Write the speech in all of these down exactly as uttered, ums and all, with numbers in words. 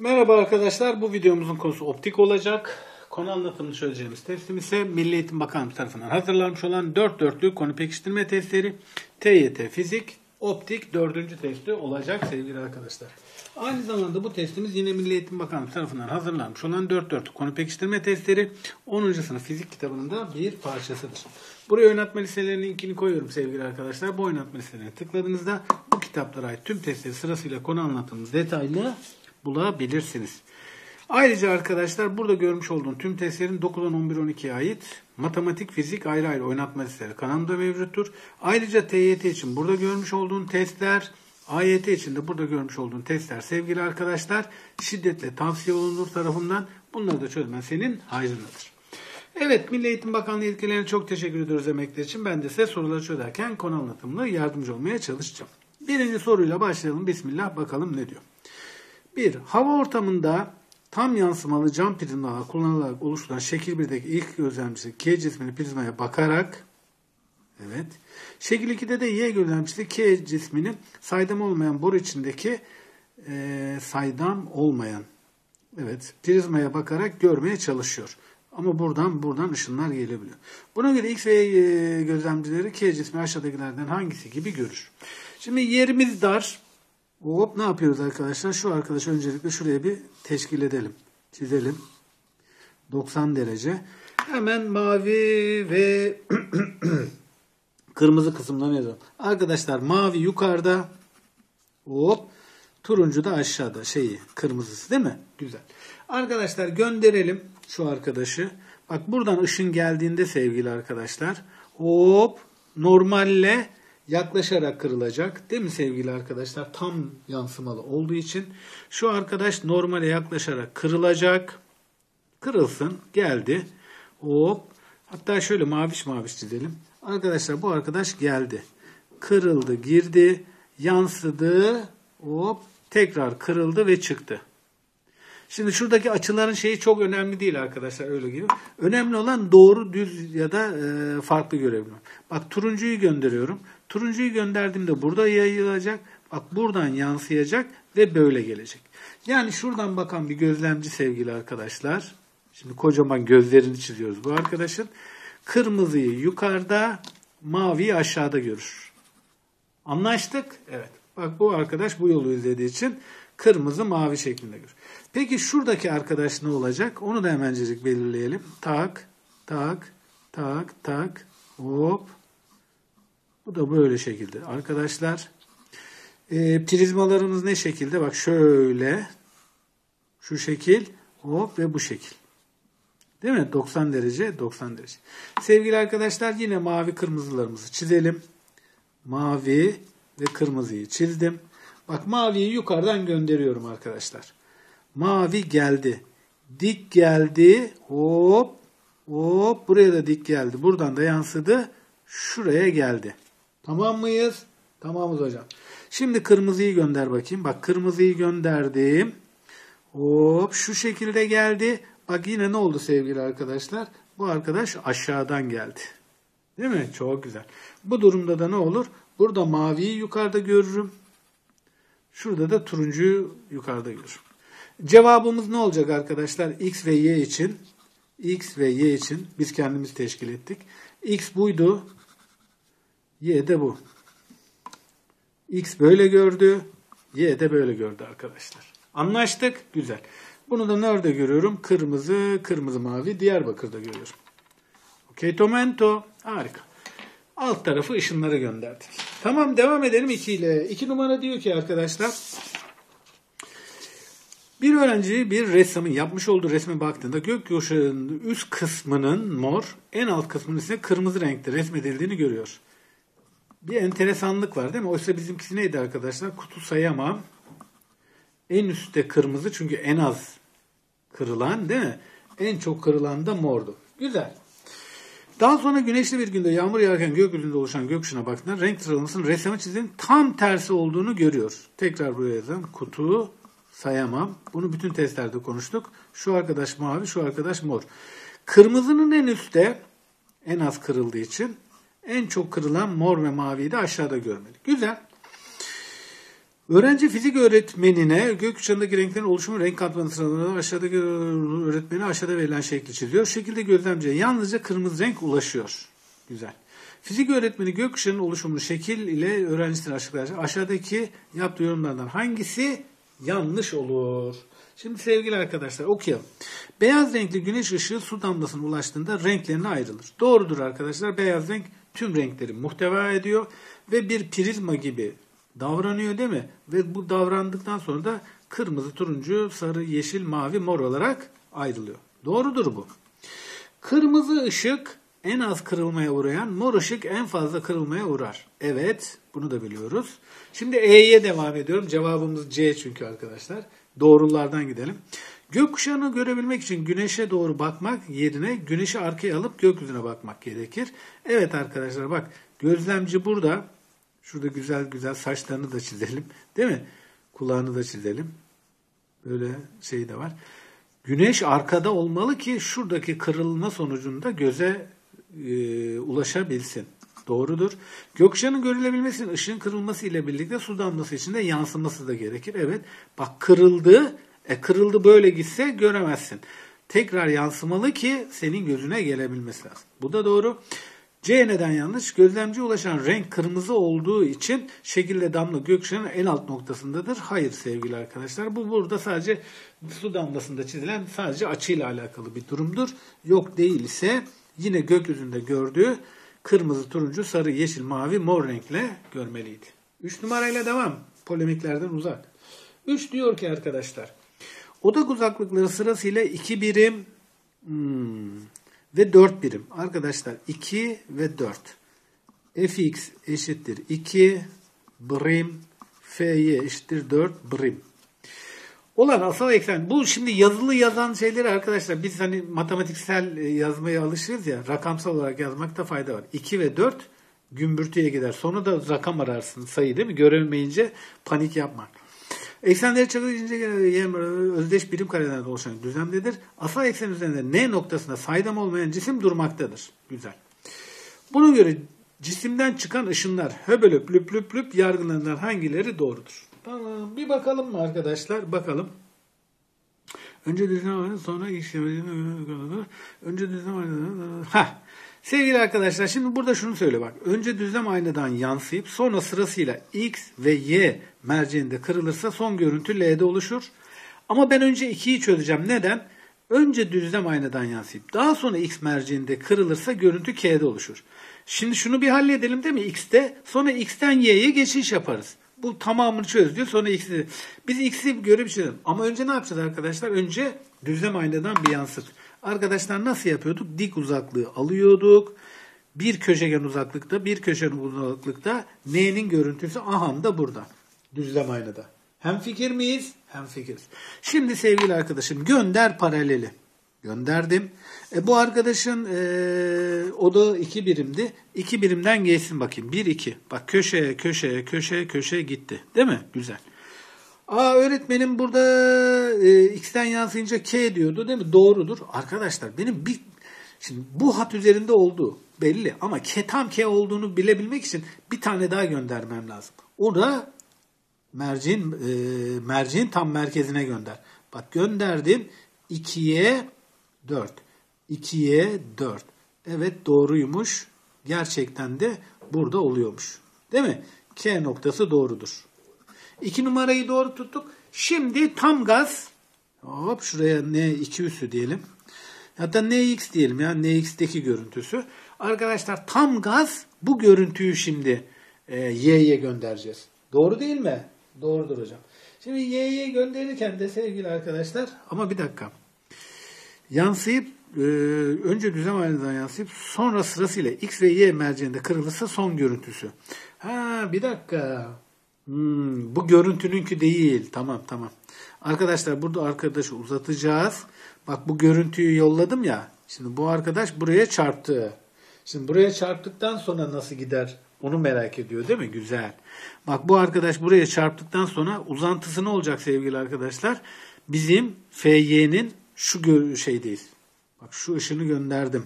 Merhaba arkadaşlar, bu videomuzun konusu optik olacak. Konu anlatımını çözeceğimiz testim ise Milli Eğitim Bakanlığı tarafından hazırlanmış olan dört dörtlük konu pekiştirme testleri T Y T Fizik Optik dördüncü testi olacak sevgili arkadaşlar. Aynı zamanda bu testimiz yine Milli Eğitim Bakanlığı tarafından hazırlanmış olan dört dörtlük konu pekiştirme testleri onuncu sınıf fizik kitabının da bir parçasıdır. Buraya oynatma listelerinin linkini koyuyorum sevgili arkadaşlar. Bu oynatma listelerine tıkladığınızda bu kitaplara ait tüm testleri sırasıyla konu anlatımımız detaylı bulabilirsiniz. Ayrıca arkadaşlar burada görmüş olduğum tüm testlerin dokuzdan on bir on ikiye ait matematik, fizik ayrı ayrı oynatma listeleri kanalımda mevcuttur. Ayrıca T Y T için burada görmüş olduğum testler, A Y T için de burada görmüş olduğum testler sevgili arkadaşlar şiddetle tavsiye olunur tarafından. Bunları da çözmen senin hayrınadır. Evet, Milli Eğitim Bakanlığı yetkililerine çok teşekkür ediyoruz emekleri için. Ben de size soruları çözerken konu anlatımına yardımcı olmaya çalışacağım. Birinci soruyla başlayalım. Bismillah, bakalım ne diyor. bir. Hava ortamında tam yansımalı cam prizmalar kullanılarak oluşturulan şekil birdeki ilk gözlemcisi K cismini prizmaya bakarak, evet. Şekil ikide de Y gözlemcisi K cismini saydam olmayan boru içindeki e, saydam olmayan, evet, prizmaya bakarak görmeye çalışıyor. Ama buradan buradan ışınlar gelebiliyor. Buna göre X ve Y gözlemcileri K cismi aşağıdakilerden hangisi gibi görür. Şimdi yerimiz dar. Hop, ne yapıyoruz arkadaşlar? Şu arkadaşı öncelikle şuraya bir teşkil edelim. Çizelim. doksan derece. Hemen mavi ve kırmızı kısımlarını yazalım. Arkadaşlar mavi yukarıda. Hop. Turuncu da aşağıda. Şeyi, kırmızısı değil mi? Güzel. Arkadaşlar gönderelim şu arkadaşı. Bak buradan ışın geldiğinde sevgili arkadaşlar. Hop. Normalle yaklaşarak kırılacak. Değil mi sevgili arkadaşlar? Tam yansımalı olduğu için. Şu arkadaş normale yaklaşarak kırılacak. Kırılsın. Geldi. Hop. Hatta şöyle maviş maviş çizelim. Arkadaşlar bu arkadaş geldi. Kırıldı, girdi. Yansıdı. Hop. Tekrar kırıldı ve çıktı. Şimdi şuradaki açıların şeyi çok önemli değil arkadaşlar, öyle gibi. Önemli olan doğru, düz ya da e, farklı görebilmem. Bak turuncuyu gönderiyorum. Turuncuyu gönderdiğimde burada yayılacak. Bak buradan yansıyacak ve böyle gelecek. Yani şuradan bakan bir gözlemci sevgili arkadaşlar. Şimdi kocaman gözlerini çiziyoruz bu arkadaşın. Kırmızıyı yukarıda, maviyi aşağıda görür. Anlaştık? Evet. Bak bu arkadaş bu yolu izlediği için kırmızı mavi şeklinde görür. Peki şuradaki arkadaş ne olacak? Onu da hemencecik belirleyelim. Tak, tak, tak, tak, hop. Bu da böyle şekilde. Arkadaşlar e, prizmalarımız ne şekilde? Bak şöyle, şu şekil, hop ve bu şekil. Değil mi? doksan derece, doksan derece. Sevgili arkadaşlar yine mavi kırmızılarımızı çizelim. Mavi ve kırmızıyı çizdim. Bak maviyi yukarıdan gönderiyorum arkadaşlar. Mavi geldi. Dik geldi. Hop. Hop. Buraya da dik geldi. Buradan da yansıdı. Şuraya geldi. Tamam mıyız? Tamamız hocam. Şimdi kırmızıyı gönder bakayım. Bak kırmızıyı gönderdim. Hop. Şu şekilde geldi. Bak yine ne oldu sevgili arkadaşlar? Bu arkadaş aşağıdan geldi. Değil mi? Çok güzel. Bu durumda da ne olur? Burada maviyi yukarıda görürüm. Şurada da turuncuyu yukarıda görürüm. Cevabımız ne olacak arkadaşlar? X ve Y için. X ve Y için biz kendimiz teşkil ettik. X buydu. Y de bu. X böyle gördü. Y de böyle gördü arkadaşlar. Anlaştık. Güzel. Bunu da nerede görüyorum? Kırmızı, kırmızı mavi Diyarbakır'da görüyorum. Okey tomento. Harika. Alt tarafı ışınları gönderdik. Tamam, devam edelim iki ile. iki numara diyor ki arkadaşlar. Bir öğrenci bir ressamın yapmış olduğu resme baktığında gökkuşağının üst kısmının mor, en alt kısmının ise kırmızı renkte resmedildiğini görüyor. Bir enteresanlık var değil mi? Oysa bizimkisi neydi arkadaşlar? Kutu sayamam. En üstte kırmızı çünkü en az kırılan değil mi? En çok kırılan da mordu. Güzel. Daha sonra güneşli bir günde yağmur yağarken gökyüzünde oluşan gökkuşağına baktığında renk sıralamasının ressamın çizdiğinin tam tersi olduğunu görüyor. Tekrar buraya yazalım. Kutu sayamam. Bunu bütün testlerde konuştuk. Şu arkadaş mavi, şu arkadaş mor. Kırmızının en üstte, en az kırıldığı için en çok kırılan mor ve maviyi de aşağıda görmeli. Güzel. Öğrenci fizik öğretmenine gökkuşağındaki renklerin oluşumu renk katmanı sıralamasında aşağıdaki öğretmeni aşağıda verilen şekli çiziyor. Şu şekilde gözlemciye yalnızca kırmızı renk ulaşıyor. Güzel. Fizik öğretmeni gökkuşağının oluşumunu şekil ile öğrencisine açıklar. Aşağıdaki yaptığı yorumlardan hangisi yanlış olur? Şimdi sevgili arkadaşlar okuyalım. Beyaz renkli güneş ışığı su damlasına ulaştığında renklerine ayrılır. Doğrudur arkadaşlar. Beyaz renk tüm renkleri muhteva ediyor ve bir prizma gibi davranıyor değil mi? Ve bu davrandıktan sonra da kırmızı, turuncu, sarı, yeşil, mavi, mor olarak ayrılıyor. Doğrudur bu. Kırmızı ışık en az kırılmaya uğrayan, mor ışık en fazla kırılmaya uğrar. Evet, bunu da biliyoruz. Şimdi E'ye devam ediyorum. Cevabımız C çünkü arkadaşlar. Doğrulardan gidelim. Gökkuşağını görebilmek için güneşe doğru bakmak yerine güneşi arkaya alıp gökyüzüne bakmak gerekir. Evet arkadaşlar bak gözlemci burada. Şurada güzel güzel saçlarını da çizelim. Değil mi? Kulağını da çizelim. Böyle şey de var. Güneş arkada olmalı ki şuradaki kırılma sonucunda göze e, ulaşabilsin. Doğrudur. Gökkuşağının görülebilmesi için ışığın kırılması ile birlikte su damlası içinde yansıması da gerekir. Evet. Bak kırıldı. E kırıldı böyle gitse göremezsin. Tekrar yansımalı ki senin gözüne gelebilmesi lazım. Bu da doğru. C neden yanlış? Gözlemciye ulaşan renk kırmızı olduğu için şekilde damla gökkuşağının en alt noktasındadır. Hayır sevgili arkadaşlar. Bu burada sadece su damlasında çizilen sadece açıyla alakalı bir durumdur. Yok değilse yine gökyüzünde gördüğü kırmızı, turuncu, sarı, yeşil, mavi, mor renkle görmeliydi. üç numarayla devam. Polemiklerden uzak. üç diyor ki arkadaşlar. Odak uzaklıkları sırasıyla iki birim hmm, ve dört birim. Arkadaşlar iki ve dört. Fx eşittir iki birim. Fy eşittir dört birim. Olan asal eksen. Bu şimdi yazılı yazan şeyleri arkadaşlar biz hani matematiksel yazmaya alışırız ya. Rakamsal olarak yazmakta fayda var. iki ve dört gümbürtüye gider. Sonra da rakam ararsın sayı değil mi? Göremeyince panik yapma. Eksenleri çakılınca özdeş birim karelerden oluşan düzlemdedir. Asal eksen üzerinde N noktasında saydam olmayan cisim durmaktadır. Güzel. Buna göre cisimden çıkan ışınlar höbelöp lüp lüp lüp yargılarından hangileri doğrudur? Tamam. Bir bakalım mı arkadaşlar? Bakalım. Önce düzlem aynı sonra iş önce düzlem aynı. Ha. Sevgili arkadaşlar şimdi burada şunu söyle bak. Önce düzlem aynadan yansıyıp sonra sırasıyla X ve Y merceğinde kırılırsa son görüntü L'de oluşur. Ama ben önce ikiyi çözeceğim. Neden? Önce düzlem aynadan yansıyıp daha sonra X merceğinde kırılırsa görüntü K'de oluşur. Şimdi şunu bir halledelim değil mi? X'te sonra X'ten Y'ye geçiş yaparız. Bu tamamını çöz diyor. Sonra X'i. Biz X'i göre bir şey yapalım. Ama önce ne yapacağız arkadaşlar? Önce düzlem aynadan bir yansıt. Arkadaşlar nasıl yapıyorduk? Dik uzaklığı alıyorduk. Bir köşegen uzaklıkta, bir köşegen uzaklıkta N'nin görüntüsü aha da burada. Düzlem aynada. Hemfikir miyiz? Hemfikiriz. Şimdi sevgili arkadaşım gönder paraleli. Gönderdim. E, bu arkadaşın e, o da iki birimdi. iki birimden geçsin bakayım. bir, iki. Bak köşeye, köşeye, köşeye, köşeye gitti. Değil mi? Güzel. Aa öğretmenim burada e, X'ten yansıyınca K diyordu değil mi? Doğrudur. Arkadaşlar benim bir şimdi bu hat üzerinde olduğu belli ama K tam K olduğunu bilebilmek için bir tane daha göndermem lazım. O da merceğin e, merceğin tam merkezine gönder. Bak gönderdim ikiye dört. ikiye dört. Evet doğruymuş. Gerçekten de burada oluyormuş. Değil mi? K noktası doğrudur. iki numarayı doğru tuttuk. Şimdi tam gaz. Hop şuraya N iki üssü diyelim. Hatta Nx diyelim ya. Nx'teki görüntüsü. Arkadaşlar tam gaz bu görüntüyü şimdi e, Y'ye göndereceğiz. Doğru değil mi? Doğrudur hocam. Şimdi Y'ye gönderirken de sevgili arkadaşlar ama bir dakika. Yansıyıp e, önce düzlem aynadan yansıyıp sonra sırasıyla X ve Y merceğinde kırılırsa son görüntüsü. Ha bir dakika. Hmm, bu görüntününki değil. Tamam tamam. Arkadaşlar burada arkadaşı uzatacağız. Bak bu görüntüyü yolladım ya. Şimdi bu arkadaş buraya çarptı. Şimdi buraya çarptıktan sonra nasıl gider? Onu merak ediyor değil mi? Güzel. Bak bu arkadaş buraya çarptıktan sonra uzantısı ne olacak sevgili arkadaşlar? Bizim F Y'nin şu şeydeyiz. Bak şu ışını gönderdim.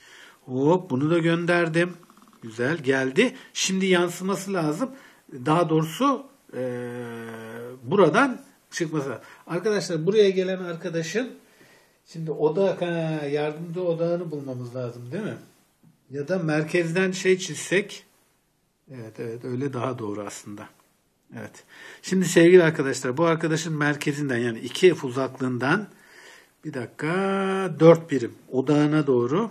Hop bunu da gönderdim. Güzel geldi. Şimdi yansıması lazım. Daha doğrusu e, buradan çıkması lazım. Arkadaşlar buraya gelen arkadaşın şimdi odak, ha, yardımcı odağını bulmamız lazım değil mi? Ya da merkezden şey çizsek. Evet evet öyle daha doğru aslında. Evet. Şimdi sevgili arkadaşlar bu arkadaşın merkezinden yani iki F uzaklığından bir dakika dört birim odağına doğru.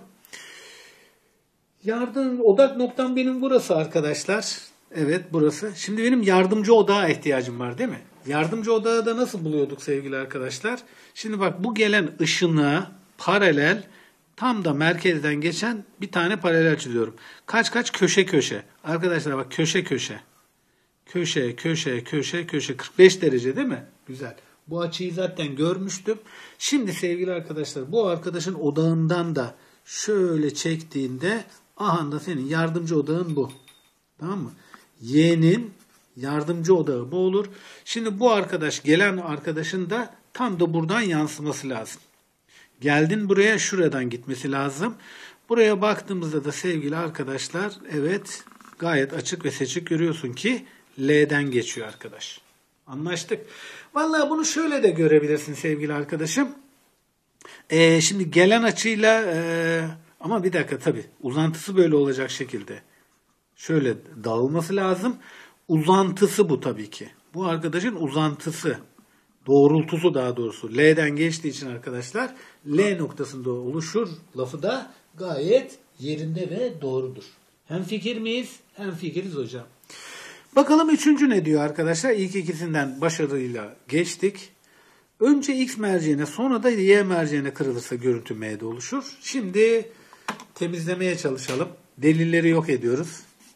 Yardım odak noktam benim burası arkadaşlar. Evet burası. Şimdi benim yardımcı odağa ihtiyacım var değil mi? Yardımcı odağı da nasıl buluyorduk sevgili arkadaşlar? Şimdi bak bu gelen ışına paralel tam da merkezden geçen bir tane paralel çiziyorum. Kaç kaç köşe köşe. Arkadaşlar bak köşe köşe. Köşe köşe köşe köşe kırk beş derece değil mi? Güzel. Bu açıyı zaten görmüştüm. Şimdi sevgili arkadaşlar bu arkadaşın odağından da şöyle çektiğinde aha da senin yardımcı odağın bu. Tamam mı? Y'nin yardımcı odağı bu olur. Şimdi bu arkadaş gelen arkadaşın da tam da buradan yansıması lazım. Geldin buraya şuradan gitmesi lazım. Buraya baktığımızda da sevgili arkadaşlar evet gayet açık ve seçik görüyorsun ki L'den geçiyor arkadaş. Anlaştık. Vallahi bunu şöyle de görebilirsin sevgili arkadaşım. Ee, şimdi gelen açıyla e, ama bir dakika tabii uzantısı böyle olacak şekilde. Şöyle dağılması lazım. Uzantısı bu tabii ki. Bu arkadaşın uzantısı. Doğrultusu daha doğrusu. L'den geçtiği için arkadaşlar L noktasında oluşur. Lafı da gayet yerinde ve doğrudur. Hemfikir miyiz? Hemfikiriz hocam. Bakalım üçüncü ne diyor arkadaşlar? İlk ikisinden başarıyla geçtik. Önce X merceğine sonra da Y merceğine kırılırsa görüntü M'de oluşur. Şimdi temizlemeye çalışalım. Delilleri yok ediyoruz.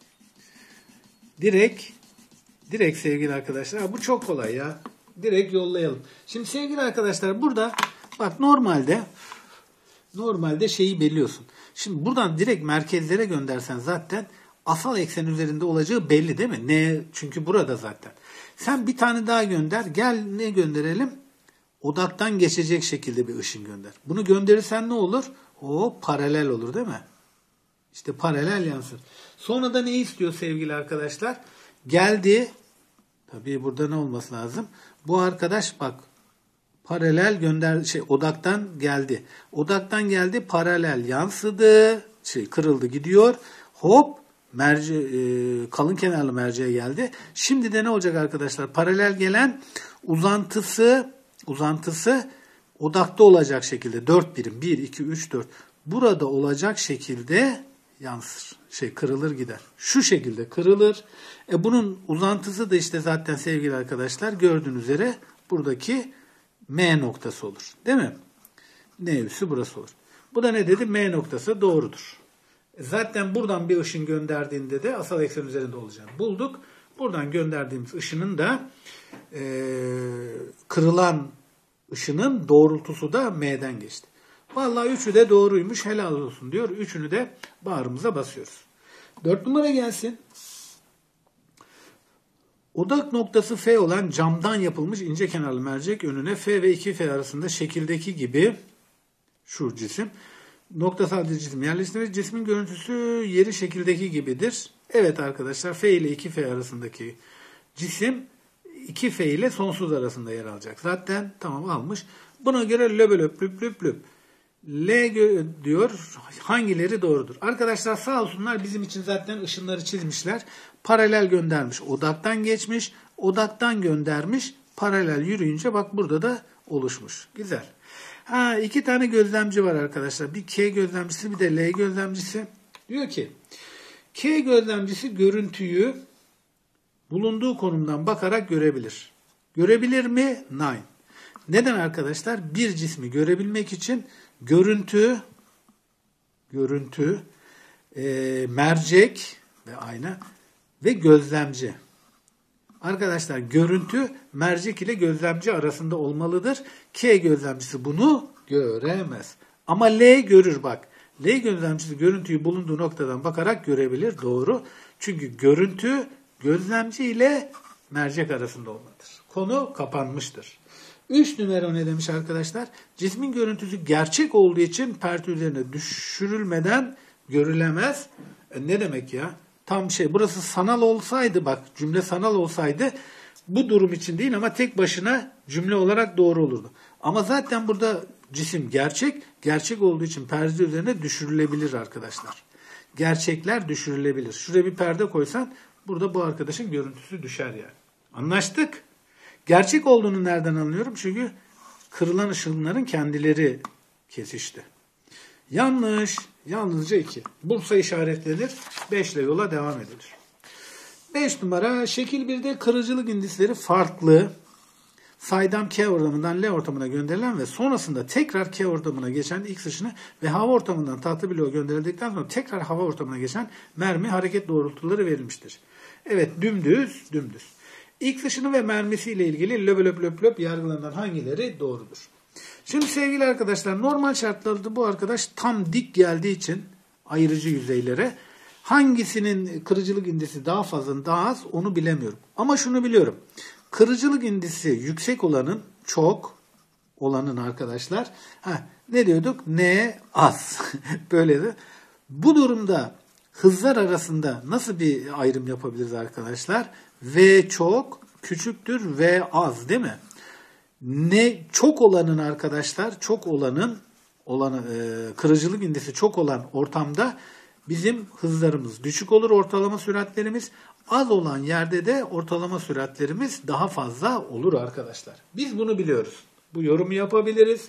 Direkt, direkt sevgili arkadaşlar. Bu çok kolay ya. Direkt yollayalım. Şimdi sevgili arkadaşlar burada bak normalde normalde şeyi belliyorsun. Şimdi buradan direkt merkezlere göndersen zaten asal eksen üzerinde olacağı belli değil mi? Ne? Çünkü burada zaten. Sen bir tane daha gönder. Gel ne gönderelim? Odaktan geçecek şekilde bir ışın gönder. Bunu gönderirsen ne olur? O paralel olur değil mi? İşte paralel yansır. Sonra da ne istiyor sevgili arkadaşlar? Geldi. Tabii burada ne olması lazım? Bu arkadaş bak paralel gönder şey odaktan geldi. Odaktan geldi paralel yansıdı. Şey kırıldı gidiyor. Hop merci e, kalın kenarlı merceğe geldi. Şimdi de ne olacak arkadaşlar? Paralel gelen uzantısı uzantısı odakta olacak şekilde dört birim bir iki üç dört burada olacak şekilde yansır. Şey kırılır gider. Şu şekilde kırılır. E bunun uzantısı da işte zaten sevgili arkadaşlar gördüğünüz üzere buradaki M noktası olur. Değil mi? N üssü burası olur. Bu da ne dedi? M noktası doğrudur. E zaten buradan bir ışın gönderdiğinde de asal eksen üzerinde olacağını bulduk. Buradan gönderdiğimiz ışının da e, kırılan ışının doğrultusu da M'den geçti. Vallahi üçü de doğruymuş. Helal olsun diyor. Üçünü de bağrımıza basıyoruz. Dört numara gelsin. Odak noktası F olan camdan yapılmış ince kenarlı mercek önüne F ve iki F arasında şekildeki gibi şu cisim noktasal cisim yerleştirilmiş. Cismin görüntüsü yeri şekildeki gibidir. Evet arkadaşlar F ile iki F arasındaki cisim iki F ile sonsuz arasında yer alacak. Zaten tamam almış. Buna göre löp löp löp löp löp. L diyor hangileri doğrudur? Arkadaşlar sağ olsunlar bizim için zaten ışınları çizmişler. Paralel göndermiş. Odaktan geçmiş. Odaktan göndermiş. Paralel yürüyünce bak burada da oluşmuş. Güzel. Ha, iki tane gözlemci var arkadaşlar. Bir K gözlemcisi bir de L gözlemcisi. Diyor ki K gözlemcisi görüntüyü bulunduğu konumdan bakarak görebilir. Görebilir mi? Nine. Neden arkadaşlar? Bir cismi görebilmek için görüntü, görüntü, e, mercek ve ayna ve gözlemci. Arkadaşlar görüntü mercek ile gözlemci arasında olmalıdır. K gözlemcisi bunu göremez. Ama L görür bak. L gözlemcisi görüntüyü bulunduğu noktadan bakarak görebilir. Doğru. Çünkü görüntü gözlemci ile mercek arasında olmalıdır. Konu kapanmıştır. Üç numara ne demiş arkadaşlar? Cismin görüntüsü gerçek olduğu için perde üzerine düşürülmeden görülemez. E ne demek ya? Tam şey burası sanal olsaydı bak cümle sanal olsaydı Bu durum için değil ama tek başına cümle olarak doğru olurdu. Ama zaten burada cisim gerçek. Gerçek olduğu için perde üzerine düşürülebilir arkadaşlar. Gerçekler düşürülebilir. Şuraya bir perde koysan burada bu arkadaşın görüntüsü düşer yani. Anlaştık. Gerçek olduğunu nereden anlıyorum? Çünkü kırılan ışınların kendileri kesişti. Yanlış. Yalnızca iki. Bursa işaretlenir. beş ile yola devam edilir. beş numara. Şekil birde kırıcılık indisleri farklı. Saydam K ortamından L ortamına gönderilen ve sonrasında tekrar K ortamına geçen X ışını ve hava ortamından tahta bloğa gönderildikten sonra tekrar hava ortamına geçen mermi hareket doğrultuları verilmiştir. Evet, dümdüz, dümdüz. X ışını ve mermisiyle ilgili löp löp löp löp yargılanan hangileri doğrudur? Şimdi sevgili arkadaşlar, normal şartlarda bu arkadaş tam dik geldiği için ayırıcı yüzeylere hangisinin kırıcılık indisi daha fazla daha az onu bilemiyorum. Ama şunu biliyorum. Kırıcılık indisi yüksek olanın, çok olanın arkadaşlar, heh, ne diyorduk? N az. Böyle de. Bu durumda hızlar arasında nasıl bir ayrım yapabiliriz arkadaşlar? V çok küçüktür, V az değil mi? Ne çok olanın arkadaşlar, çok olanın olanı, e, kırıcılık indisi çok olan ortamda bizim hızlarımız düşük olur, ortalama süratlerimiz. Az olan yerde de ortalama süratlerimiz daha fazla olur arkadaşlar. Biz bunu biliyoruz. Bu yorumu yapabiliriz.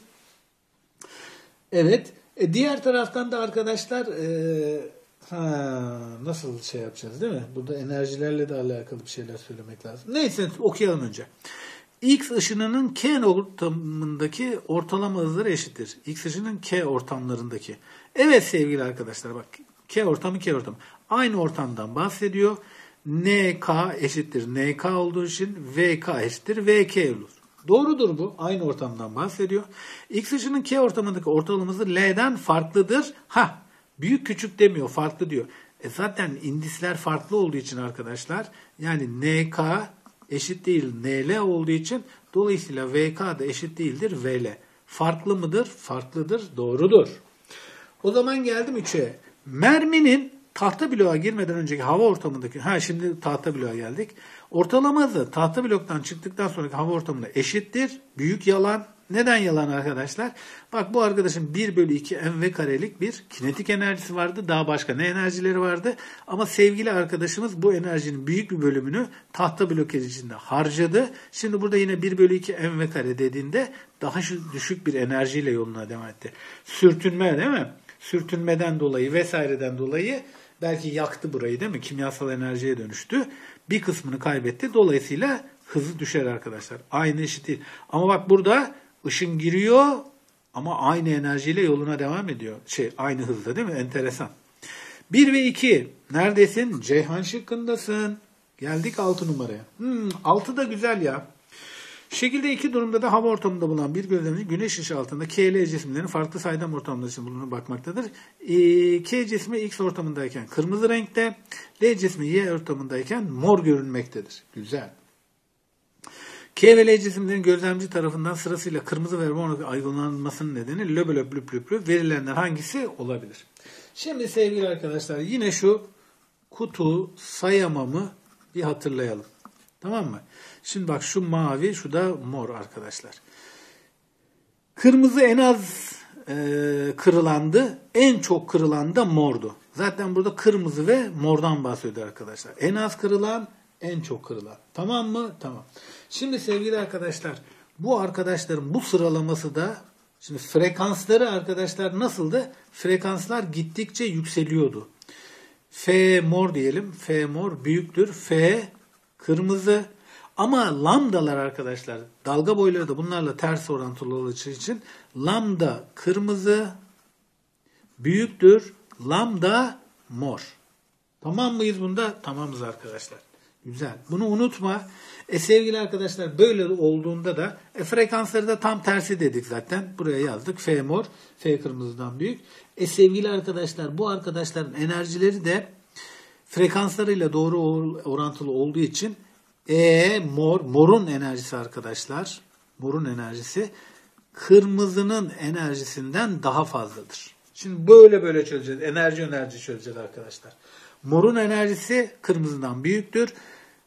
Evet. E, diğer taraftan da arkadaşlar e, ha, nasıl şey yapacağız değil mi? Burada enerjilerle de alakalı bir şeyler söylemek lazım. Neyse okuyalım önce. X ışınının K ortamındaki ortalama hızları eşittir. X ışının K ortamlarındaki. Evet sevgili arkadaşlar bak. K ortamı K ortamı. Aynı ortamdan bahsediyor. N K eşittir N K olduğu için V K eşittir V K olur. Doğrudur bu. Aynı ortamdan bahsediyor. X ışının K ortamındaki ortalama hızı L'den farklıdır. Ha, büyük küçük demiyor, farklı diyor. E zaten indisler farklı olduğu için arkadaşlar, yani N K eşit değil N L olduğu için dolayısıyla V K da eşit değildir V L. Farklı mıdır? Farklıdır. Doğrudur. O zaman geldim üçe. Merminin tahta bloğa girmeden önceki hava ortamındaki, ha şimdi tahta bloğa geldik. Ortalama hızı tahta bloktan çıktıktan sonraki hava ortamına eşittir. Büyük yalan. Neden yalan arkadaşlar? Bak bu arkadaşın bir bölü iki mv karelik bir kinetik enerjisi vardı. Daha başka ne enerjileri vardı? Ama sevgili arkadaşımız bu enerjinin büyük bir bölümünü tahta blokaj içinde harcadı. Şimdi burada yine bir bölü iki mv kare dediğinde daha düşük bir enerjiyle yoluna devam etti. Sürtünme değil mi? Sürtünmeden dolayı vesaireden dolayı belki yaktı burayı değil mi? Kimyasal enerjiye dönüştü. Bir kısmını kaybetti. Dolayısıyla hızı düşer arkadaşlar. Aynı eşit değil. Ama bak burada ışın giriyor ama aynı enerjiyle yoluna devam ediyor. Şey aynı hızda değil mi? Enteresan. bir ve iki. Neredesin? Ceyhan şıkkındasın. Geldik altı numaraya. Hmm, altı da güzel ya. Şekilde iki durumda da hava ortamında bulunan bir gözlemci güneş ışığı altında K L cisimlerin farklı saydam ortamında bulunup bakmaktadır. E, K cismi X ortamındayken kırmızı renkte, L cismi Y ortamındayken mor görünmektedir. Güzel. K ve L cisimlerin gözlemci tarafından sırasıyla kırmızı ve mor aydınlanmasının nedeni löp löp löp löp löp verilenler hangisi olabilir? Şimdi sevgili arkadaşlar yine şu kutu sayamamı bir hatırlayalım. Tamam mı? Şimdi bak şu mavi, şu da mor arkadaşlar. Kırmızı en az e, kırılandı, en çok kırılan da mordu. Zaten burada kırmızı ve mordan bahsediyor arkadaşlar. En az kırılan, en çok kırılan. Tamam mı? Tamam. Şimdi sevgili arkadaşlar, bu arkadaşların bu sıralaması da, şimdi frekansları arkadaşlar nasıldı? Frekanslar gittikçe yükseliyordu. F mor diyelim. F mor büyüktür. F kırmızı. Ama lambdalar arkadaşlar, dalga boyları da bunlarla ters orantılı olduğu için lambda kırmızı büyüktür. Lambda mor. Tamam mıyız bunda? Tamamız arkadaşlar. Güzel. Bunu unutma. E sevgili arkadaşlar böyle olduğunda da e, frekansları da tam tersi dedik zaten. Buraya yazdık. F mor, F kırmızıdan büyük. E sevgili arkadaşlar bu arkadaşların enerjileri de frekanslarıyla doğru orantılı olduğu için E mor, morun enerjisi arkadaşlar, morun enerjisi kırmızının enerjisinden daha fazladır. Şimdi böyle böyle çözeceğiz. Enerji enerji çözeceğiz arkadaşlar. Morun enerjisi kırmızıdan büyüktür.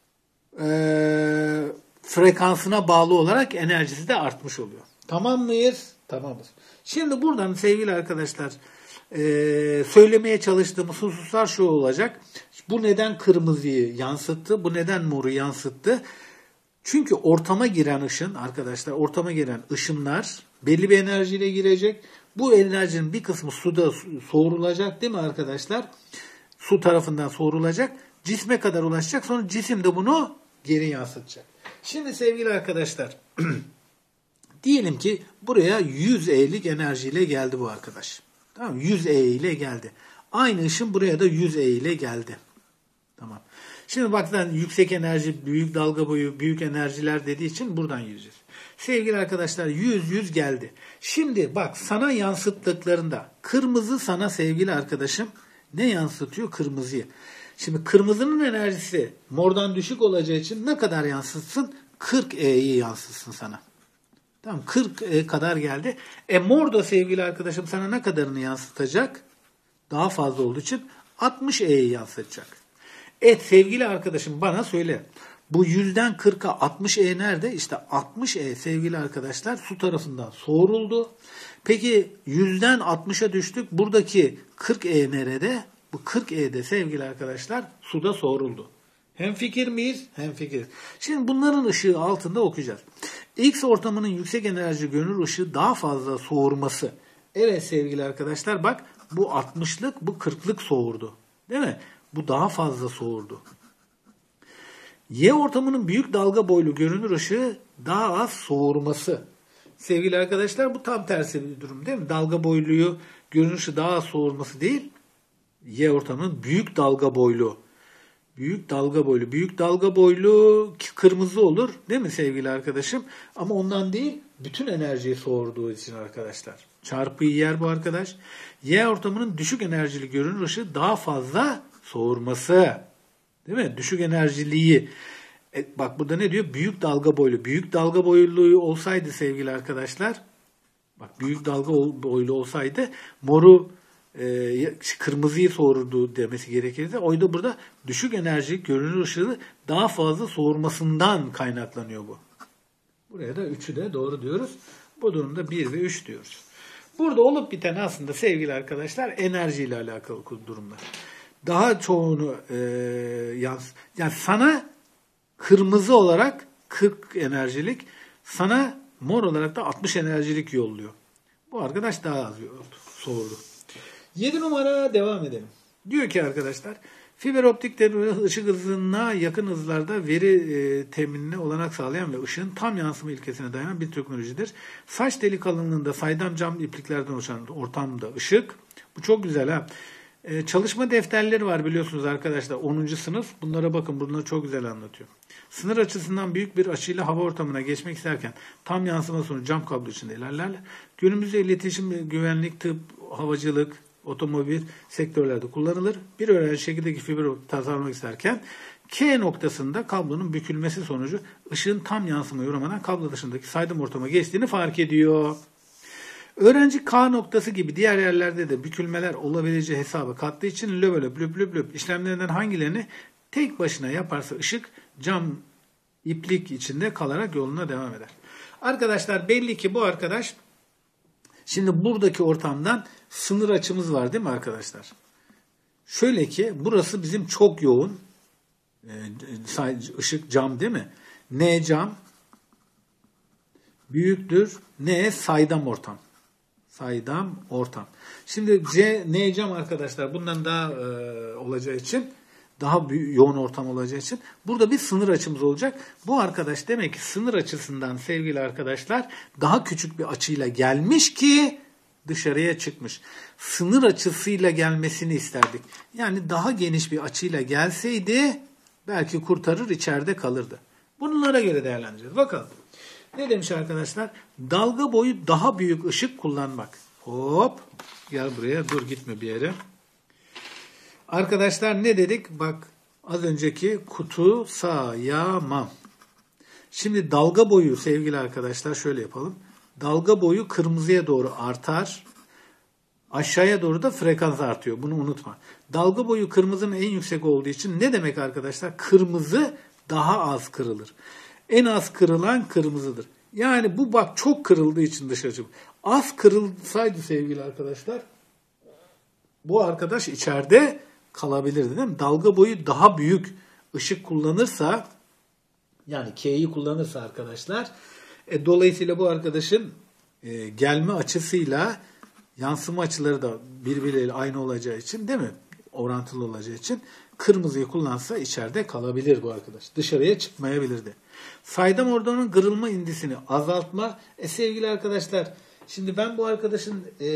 e, frekansına bağlı olarak enerjisi de artmış oluyor. Tamam mıyız? Tamamız. Şimdi buradan sevgili arkadaşlar e, söylemeye çalıştığımız hususlar şu olacak. Bu neden kırmızıyı yansıttı? Bu neden moru yansıttı? Çünkü ortama giren ışın arkadaşlar, ortama giren ışınlar belli bir enerjiyle girecek. Bu enerjinin bir kısmı suda soğurulacak değil mi arkadaşlar? Su tarafından soğurulacak. Cisme kadar ulaşacak. Sonra cisim de bunu geri yansıtacak. Şimdi sevgili arkadaşlar diyelim ki buraya yüz E'lik enerjiyle geldi bu arkadaş. Tamam mı? yüz E ile geldi. Aynı ışın buraya da yüz E ile geldi. Tamam. Şimdi bak lan yüksek enerji, büyük dalga boyu, büyük enerjiler dediği için buradan yürüyeceğiz. Sevgili arkadaşlar yüz yüz geldi. Şimdi bak sana yansıttıklarında kırmızı sana sevgili arkadaşım ne yansıtıyor? Kırmızıyı. Şimdi kırmızının enerjisi mordan düşük olacağı için ne kadar yansıtsın? kırk E'yi yansıtsın sana. Tamam kırk E kadar geldi. E mor da sevgili arkadaşım sana ne kadarını yansıtacak? Daha fazla olduğu için altmış E'yi yansıtacak. Evet sevgili arkadaşım bana söyle. Bu yüzden kırka altmış E nerede? İşte altmış E sevgili arkadaşlar su tarafından soğuruldu. Peki yüzden altmışa düştük. Buradaki kırk E nerede? Bu kırk E'de sevgili arkadaşlar suda soğuruldu. Hemfikir miyiz? Hemfikir. Şimdi bunların ışığı altında okuyacağız. X ortamının yüksek enerji görünür ışığı daha fazla soğurması. Evet sevgili arkadaşlar bak bu altmışlık bu kırklık soğurdu. Değil mi? Bu daha fazla soğurdu. Y ortamının büyük dalga boylu görünür ışığı daha az soğurması. Sevgili arkadaşlar bu tam tersi bir durum değil mi? Dalga boyluyu görünür ışığı daha az soğurması değil. Y ortamının büyük dalga boylu. Büyük dalga boylu. Büyük dalga boylu kırmızı olur değil mi sevgili arkadaşım? Ama ondan değil bütün enerjiyi soğurduğu için arkadaşlar. Çarpıyı yer bu arkadaş. Y ortamının düşük enerjili görünür ışığı daha fazla soğurması. Değil mi? Düşük enerjiliği. E, bak burada ne diyor? Büyük dalga boylu. Büyük dalga boylu olsaydı sevgili arkadaşlar. Bak büyük dalga boylu olsaydı moru e, kırmızıyı soğurdu demesi gerekirdi. O da burada düşük enerji görünür ışığı daha fazla soğurmasından kaynaklanıyor bu. Buraya da üçü de doğru diyoruz. Bu durumda bir ve üç diyoruz. Burada olup biten aslında sevgili arkadaşlar enerjiyle alakalı durumlar. Daha çoğunu e, yans yani sana kırmızı olarak kırk enerjilik, sana mor olarak da altmış enerjilik yolluyor. Bu arkadaş daha az yoldu, soğurdu. yedi numara devam edelim. Diyor ki arkadaşlar, fiber optik devre ışık hızına yakın hızlarda veri e, teminine olanak sağlayan ve ışığın tam yansıma ilkesine dayanan bir teknolojidir. Saç deli kalınlığında saydam cam ipliklerden oluşan ortamda ışık. Bu çok güzel ha. Ee, çalışma defterleri var biliyorsunuz arkadaşlar. onuncu sınıf. Bunlara bakın. Bunları çok güzel anlatıyor. Sınır açısından büyük bir açıyla hava ortamına geçmek isterken tam yansıma sonucu cam kablo içinde ilerlerler. Günümüzde iletişim, güvenlik, tıp, havacılık, otomobil sektörlerde kullanılır. Bir öğrenci şekildeki fiber optik tasarlamak isterken K noktasında kablonun bükülmesi sonucu ışığın tam yansımaya uğramadan kablo dışındaki saydam ortama geçtiğini fark ediyor. Öğrenci K noktası gibi diğer yerlerde de bükülmeler olabileceği hesaba kattığı için löp löp löp löp işlemlerinden hangilerini tek başına yaparsa ışık cam iplik içinde kalarak yoluna devam eder. Arkadaşlar belli ki bu arkadaş şimdi buradaki ortamdan sınır açımız var değil mi arkadaşlar? Şöyle ki burası bizim çok yoğun ışık cam değil mi? N cam büyüktür. N saydam ortam. Saydam ortam. Şimdi C, N cam arkadaşlar bundan daha e, olacağı için daha büyük, yoğun ortam olacağı için burada bir sınır açımız olacak. Bu arkadaş demek ki sınır açısından sevgili arkadaşlar daha küçük bir açıyla gelmiş ki dışarıya çıkmış. Sınır açısıyla gelmesini isterdik. Yani daha geniş bir açıyla gelseydi belki kurtarır içeride kalırdı. Bunlara göre değerlendireceğiz. Bakalım. Ne demiş arkadaşlar? Dalga boyu daha büyük ışık kullanmak. Hop. Gel buraya. Dur gitme bir yere. Arkadaşlar ne dedik? Bak az önceki kutu sayamam. Şimdi dalga boyu sevgili arkadaşlar şöyle yapalım. Dalga boyu kırmızıya doğru artar. Aşağıya doğru da frekans artıyor. Bunu unutma. Dalga boyu kırmızının en yüksek olduğu için ne demek arkadaşlar? Kırmızı daha az kırılır. En az kırılan kırmızıdır. Yani bu bak çok kırıldığı için dışarı çıkıyor. Az kırılsaydı sevgili arkadaşlar, bu arkadaş içeride kalabilirdi değil mi? Dalga boyu daha büyük ışık kullanırsa, yani K'yi kullanırsa arkadaşlar, e, dolayısıyla bu arkadaşın e, gelme açısıyla yansıma açıları da birbirleriyle aynı olacağı için değil mi? Orantılı olacağı için kırmızıyı kullansa içeride kalabilir bu arkadaş. Dışarıya çıkmayabilirdi. Saydam ordunun kırılma indisini azaltma. E sevgili arkadaşlar, şimdi ben bu arkadaşın e,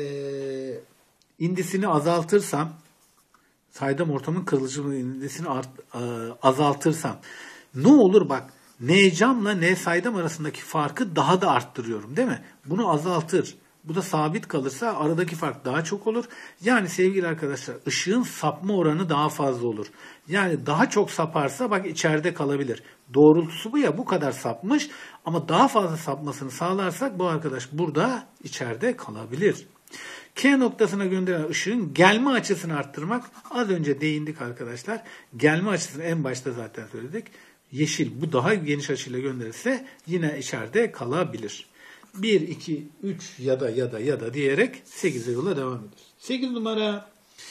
indisini azaltırsam, saydam ortamın kırılıcı indisini art, e, azaltırsam ne olur bak, N camla N saydam arasındaki farkı daha da arttırıyorum değil mi? Bunu azaltır. Bu da sabit kalırsa aradaki fark daha çok olur. Yani sevgili arkadaşlar, ışığın sapma oranı daha fazla olur. Yani daha çok saparsa bak içeride kalabilir. Doğrultusu bu ya, bu kadar sapmış ama daha fazla sapmasını sağlarsak bu arkadaş burada içeride kalabilir. K noktasına gönderilen ışığın gelme açısını arttırmak. Az önce değindik arkadaşlar. Gelme açısını en başta zaten söyledik. Yeşil, bu daha geniş açıyla gönderirse yine içeride kalabilir. bir, iki, üç ya da ya da ya da diyerek sekize yola devam ediyoruz. sekiz numara.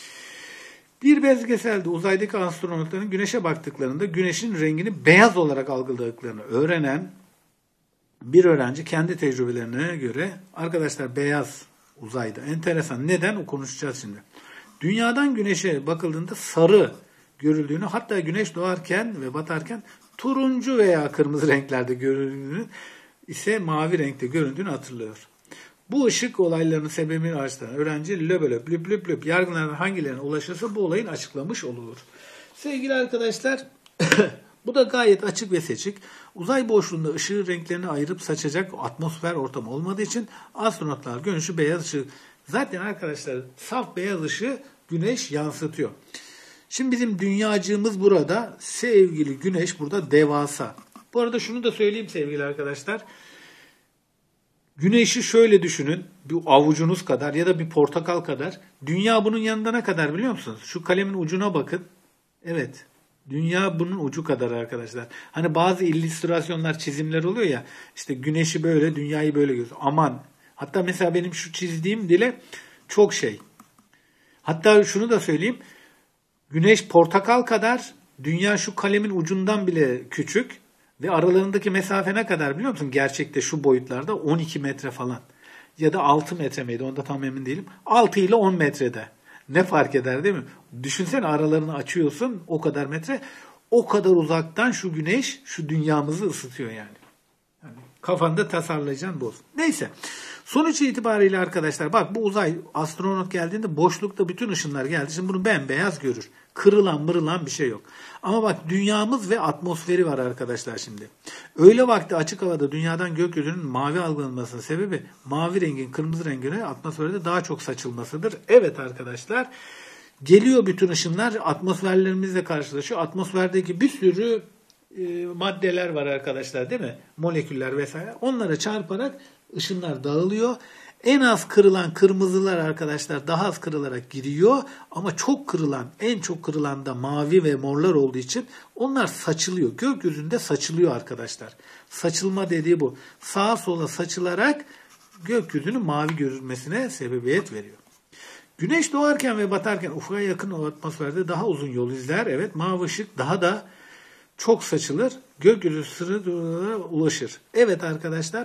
Bir belgeselde uzaydaki astronotların güneşe baktıklarında güneşin rengini beyaz olarak algıladıklarını öğrenen bir öğrenci kendi tecrübelerine göre, arkadaşlar beyaz uzayda enteresan. Neden? O konuşacağız şimdi. Dünyadan güneşe bakıldığında sarı görüldüğünü, hatta güneş doğarken ve batarken turuncu veya kırmızı renklerde görüldüğünü ise mavi renkte göründüğünü hatırlıyor. Bu ışık olaylarının sebebini araştıran öğrenci löbölöp lüp lüp lüp yargılardan hangilerine ulaşırsa bu olayın açıklamış olur. Sevgili arkadaşlar, bu da gayet açık ve seçik. Uzay boşluğunda ışığı renklerini ayırıp saçacak atmosfer ortamı olmadığı için astronotlar güneşi beyaz ışığı, zaten arkadaşlar saf beyaz ışığı güneş yansıtıyor. Şimdi bizim dünyacığımız burada, sevgili güneş burada devasa. Bu arada şunu da söyleyeyim sevgili arkadaşlar. Güneşi şöyle düşünün. Bir avucunuz kadar ya da bir portakal kadar. Dünya bunun yanında ne kadar biliyor musunuz? Şu kalemin ucuna bakın. Evet. Dünya bunun ucu kadar arkadaşlar. Hani bazı illüstrasyonlar, çizimler oluyor ya. İşte güneşi böyle, dünyayı böyle görüyoruz. Aman. Hatta mesela benim şu çizdiğim dile çok şey. Hatta şunu da söyleyeyim. Güneş portakal kadar, dünya şu kalemin ucundan bile küçük. Ve aralarındaki mesafe ne kadar biliyor musun? Gerçekte şu boyutlarda on iki metre falan. Ya da altı metre miydi? Onda tam emin değilim. altı ile on metrede. Ne fark eder değil mi? Düşünsene, aralarını açıyorsun o kadar metre. O kadar uzaktan şu güneş şu dünyamızı ısıtıyor yani. Yani kafanda tasarlayacaksın bu olsun. Neyse. Sonuç itibariyle arkadaşlar bak, bu uzay astronot geldiğinde boşlukta bütün ışınlar geldi. Şimdi bunu bembeyaz görür. Kırılan mırılan bir şey yok. Ama bak, dünyamız ve atmosferi var arkadaşlar şimdi. Öğle vakti açık havada dünyadan gökyüzünün mavi algılanmasının sebebi mavi rengin kırmızı rengine atmosferde daha çok saçılmasıdır. Evet arkadaşlar, geliyor bütün ışınlar atmosferlerimizle karşılaşıyor. Atmosferdeki bir sürü e, maddeler var arkadaşlar değil mi? Moleküller vesaire. Onlara çarparak ışınlar dağılıyor. En az kırılan kırmızılar arkadaşlar daha az kırılarak giriyor. Ama çok kırılan, en çok kırılan da mavi ve morlar olduğu için onlar saçılıyor. Gökyüzünde saçılıyor arkadaşlar. Saçılma dediği bu. Sağa sola saçılarak gökyüzünün mavi görünmesine sebebiyet veriyor. Güneş doğarken ve batarken ufka yakın o atmosferde daha uzun yol izler. Evet, mavi ışık daha da çok saçılır. Gökyüzü sırrına ulaşır. Evet arkadaşlar.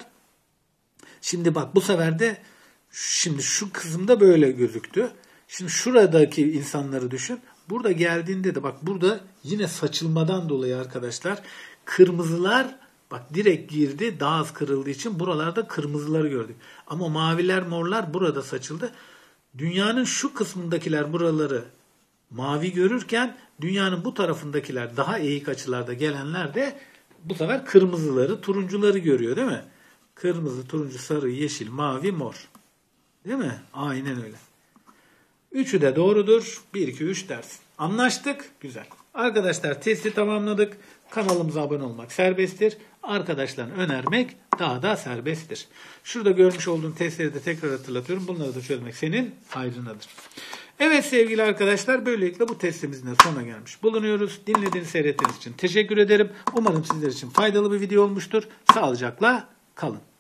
Şimdi bak, bu sefer de şimdi şu kısımda böyle gözüktü. Şimdi şuradaki insanları düşün. Burada geldiğinde de bak, burada yine saçılmadan dolayı arkadaşlar kırmızılar bak direkt girdi, daha az kırıldığı için buralarda kırmızıları gördük. Ama maviler, morlar burada saçıldı. Dünyanın şu kısmındakiler buraları mavi görürken dünyanın bu tarafındakiler, daha eğik açılarda gelenler de bu sefer kırmızıları, turuncuları görüyor değil mi? Kırmızı, turuncu, sarı, yeşil, mavi, mor. Değil mi? Aynen öyle. Üçü de doğrudur. bir, iki, üç dersin. Anlaştık. Güzel. Arkadaşlar, testi tamamladık. Kanalımıza abone olmak serbesttir. Arkadaşlarına önermek daha da serbesttir. Şurada görmüş olduğun testleri de tekrar hatırlatıyorum. Bunları da çözmek senin hayrınadır. Evet sevgili arkadaşlar, böylelikle bu testimizin de sonuna gelmiş bulunuyoruz. Dinlediğiniz, seyrettiğiniz için teşekkür ederim. Umarım sizler için faydalı bir video olmuştur. Sağlıcakla kalın.